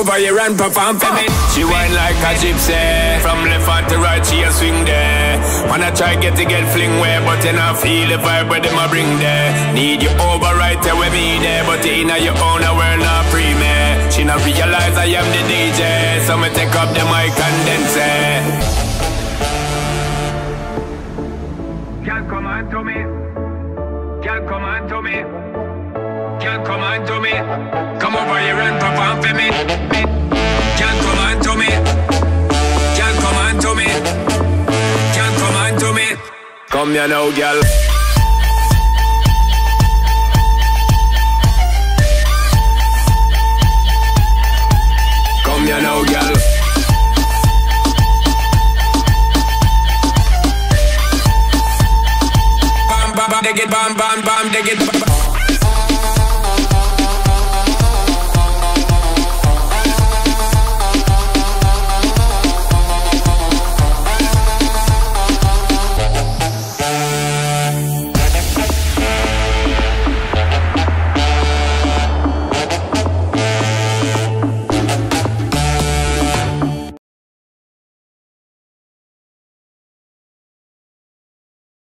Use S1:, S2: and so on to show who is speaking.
S1: over here and perform for me. She whine like a gypsy, from left hand to right she a swing there. Wanna try get fling where, but you not feel the vibe where them a bring there. Need you over right there with me there, but you inna your own a world not free me. She not realize I am the DJ, so me take up the mic and then say, girl come on to me, girl come on to me, girl come on to me, come over here and perform for me. Girl come on to me, girl come on to me, girl come on to me. Come here now, girl. Come here now, girl. Bam, bam, bam, dig it, bam, bam, bam, dig it.